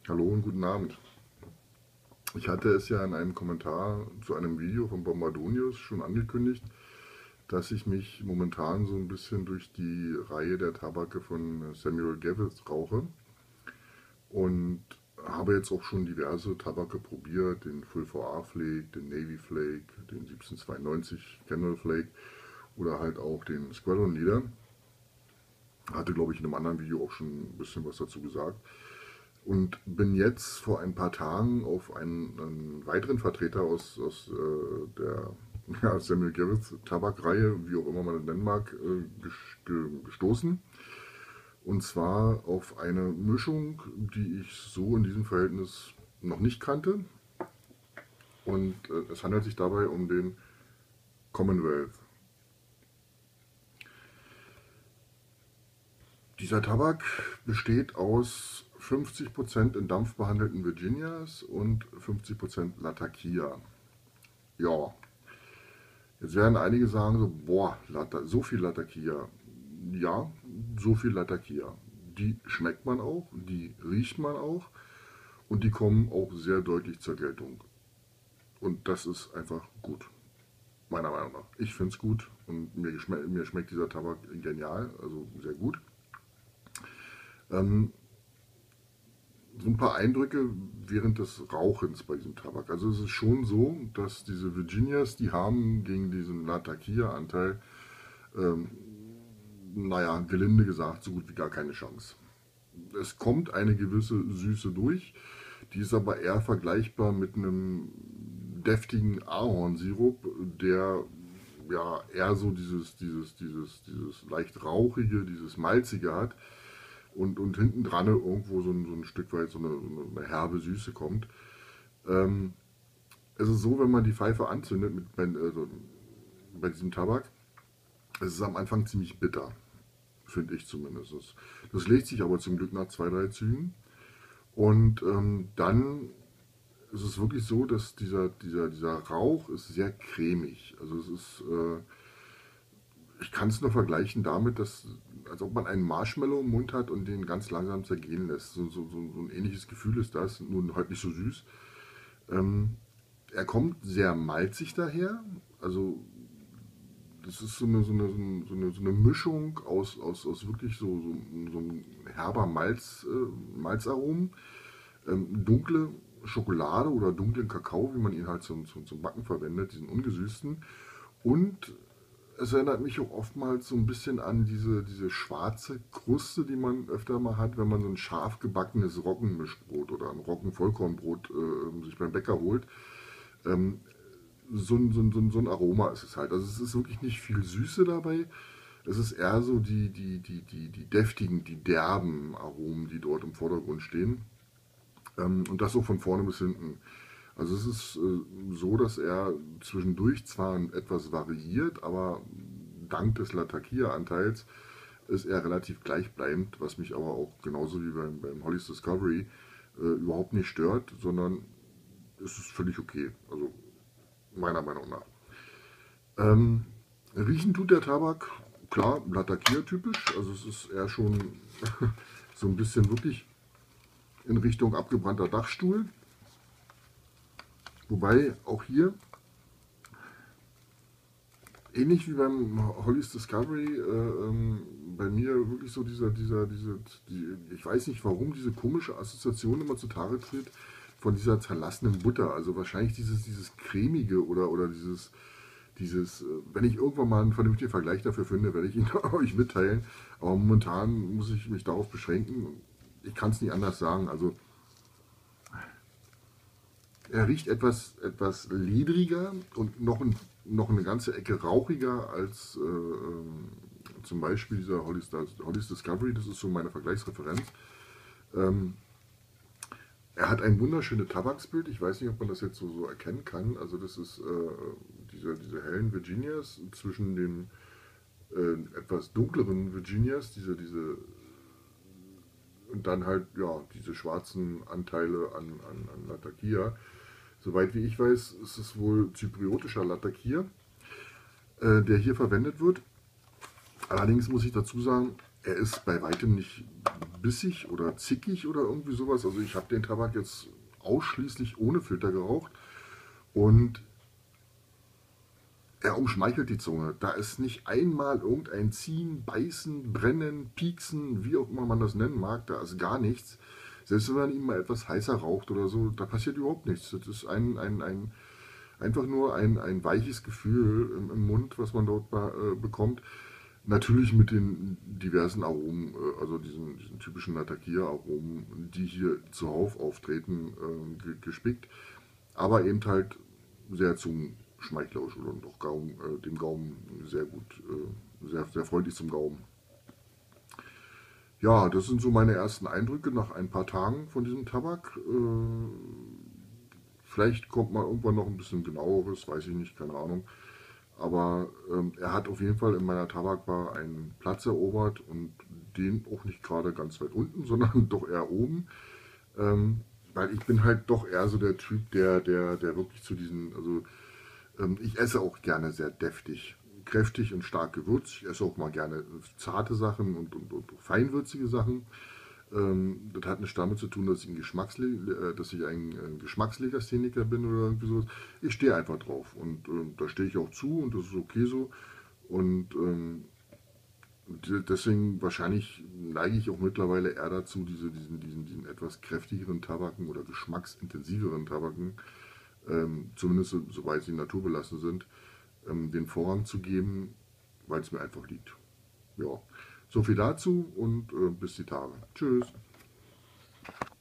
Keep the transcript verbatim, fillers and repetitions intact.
Hallo und guten Abend. Ich hatte es ja in einem Kommentar zu einem Video von Bombardonius schon angekündigt, dass ich mich momentan so ein bisschen durch die Reihe der Tabake von Samuel Gevitz rauche und habe jetzt auch schon diverse Tabake probiert, den Full four R Flake, den Navy Flake, den siebzehnhundertzweiundneunzig Candle Flake oder halt auch den Squadron Leader. Hatte, glaube ich, in einem anderen Video auch schon ein bisschen was dazu gesagt. Und bin jetzt vor ein paar Tagen auf einen, einen weiteren Vertreter aus, aus äh, der ja, Samuel Gevitz Tabakreihe, wie auch immer man es nennen mag, äh, gestoßen. Und zwar auf eine Mischung, die ich so in diesem Verhältnis noch nicht kannte. Und äh, es handelt sich dabei um den Commonwealth. Dieser Tabak besteht aus fünfzig Prozent in Dampf behandelten Virginias und fünfzig Prozent Latakia. Ja, jetzt werden einige sagen so, boah, Lata, so viel Latakia. Ja, so viel Latakia. Die schmeckt man auch, die riecht man auch und die kommen auch sehr deutlich zur Geltung. Und das ist einfach gut, meiner Meinung nach. Ich finde es gut und mir, mir schmeckt dieser Tabak genial, also sehr gut. Ähm, so ein paar Eindrücke während des Rauchens bei diesem Tabak. Also es ist schon so, dass diese Virginias, die haben gegen diesen Latakia-Anteil, ähm, naja, gelinde gesagt, so gut wie gar keine Chance. Es kommt eine gewisse Süße durch, die ist aber eher vergleichbar mit einem deftigen Ahornsirup, der ja eher so dieses, dieses, dieses, dieses leicht rauchige, dieses malzige hat. Und, und hinten dran irgendwo so ein, so ein Stück weit so eine, so eine herbe Süße kommt. Ähm, es ist so, wenn man die Pfeife anzündet mit, bei, also bei diesem Tabak, es ist am Anfang ziemlich bitter, finde ich zumindest. Das, das legt sich aber zum Glück nach zwei, drei Zügen. Und ähm, dann ist es wirklich so, dass dieser, dieser, dieser Rauch ist sehr cremig. Also es ist, äh, ich kann es nur vergleichen damit, dass, als ob man einen Marshmallow im Mund hat und den ganz langsam zergehen lässt. So, so, so, so ein ähnliches Gefühl ist das, nur halt nicht so süß. Ähm, er kommt sehr malzig daher. Also das ist so eine, so eine, so eine, so eine Mischung aus, aus, aus wirklich so, so, so ein herber Malz, äh, Malzaromen, ähm, dunkle Schokolade oder dunklen Kakao, wie man ihn halt zum, zum, zum Backen verwendet, diesen ungesüßten. Und es erinnert mich auch oftmals so ein bisschen an diese, diese schwarze Kruste, die man öfter mal hat, wenn man so ein scharf gebackenes Roggenmischbrot oder ein Roggenvollkornbrot äh, sich beim Bäcker holt. Ähm, so, ein, so, ein, so ein Aroma ist es halt. Also es ist wirklich nicht viel Süße dabei. Es ist eher so die, die, die, die, die deftigen, die derben Aromen, die dort im Vordergrund stehen. Ähm, und das so von vorne bis hinten. Also es ist äh, so, dass er zwischendurch zwar etwas variiert, aber dank des Latakia-Anteils ist er relativ gleichbleibend, was mich aber auch genauso wie beim, beim Holly's Discovery äh, überhaupt nicht stört, sondern es ist völlig okay, also meiner Meinung nach. Ähm, Riechen tut der Tabak, klar, Latakia-typisch, also es ist eher schon so ein bisschen wirklich in Richtung abgebrannter Dachstuhl. Wobei auch hier, ähnlich wie beim Holly's Discovery, äh, ähm, bei mir wirklich so dieser, dieser, diese, die, ich weiß nicht warum, diese komische Assoziation immer zutage tritt von dieser zerlassenen Butter. Also wahrscheinlich dieses, dieses cremige oder, oder dieses, dieses, äh, wenn ich irgendwann mal einen vernünftigen Vergleich dafür finde, werde ich ihn euch mitteilen. Aber momentan muss ich mich darauf beschränken. Ich kann es nicht anders sagen. Also er riecht etwas, etwas ledriger und noch, ein, noch eine ganze Ecke rauchiger als äh, zum Beispiel dieser Holly's, Holly's Discovery. Das ist so meine Vergleichsreferenz. Ähm, er hat ein wunderschönes Tabaksbild. Ich weiß nicht, ob man das jetzt so, so erkennen kann. Also das ist äh, diese, diese hellen Virginias zwischen den äh, etwas dunkleren Virginias, diese, diese und dann halt ja diese schwarzen Anteile an, an, an Latakia. Soweit wie ich weiß, ist es wohl zypriotischer Latakia, äh, der hier verwendet wird. Allerdings muss ich dazu sagen, er ist bei weitem nicht bissig oder zickig oder irgendwie sowas. Also ich habe den Tabak jetzt ausschließlich ohne Filter geraucht und er umschmeichelt die Zunge. Da ist nicht einmal irgendein Ziehen, Beißen, Brennen, Pieksen, wie auch immer man das nennen mag. Da ist gar nichts. Selbst wenn man ihn mal etwas heißer raucht oder so, da passiert überhaupt nichts. Das ist ein, ein, ein, einfach nur ein, ein weiches Gefühl im, im Mund, was man dort äh, bekommt. Natürlich mit den diversen Aromen, äh, also diesen, diesen typischen Latakia-Aromen, die hier zuhauf auftreten, äh, gespickt. Aber eben halt sehr zungenschmeichlerisch und auch Gaumen, äh, dem Gaumen sehr gut, äh, sehr, sehr freundlich zum Gaumen. Ja, das sind so meine ersten Eindrücke nach ein paar Tagen von diesem Tabak. Äh, vielleicht kommt mal irgendwann noch ein bisschen genaueres, weiß ich nicht, keine Ahnung. Aber ähm, er hat auf jeden Fall in meiner Tabakbar einen Platz erobert und den auch nicht gerade ganz weit unten, sondern doch eher oben. Ähm, weil ich bin halt doch eher so der Typ, der, der, der wirklich zu diesen, also ähm, ich esse auch gerne sehr deftig, kräftig und stark gewürzt. Ich esse auch mal gerne zarte Sachen und, und, und feinwürzige Sachen. Ähm, das hat nicht damit zu tun, dass ich ein, Geschmacksle äh, dass ich ein, ein Geschmackslegastheniker bin oder irgendwie sowas. Ich stehe einfach drauf und äh, da stehe ich auch zu und das ist okay so. Und ähm, deswegen wahrscheinlich neige ich auch mittlerweile eher dazu, diese, diesen, diesen, diesen etwas kräftigeren Tabaken oder geschmacksintensiveren Tabaken, ähm, zumindest so, soweit sie naturbelassen sind, ähm, den Vorrang zu geben, weil es mir einfach liegt. Ja, so viel dazu und äh, bis die Tage. Tschüss.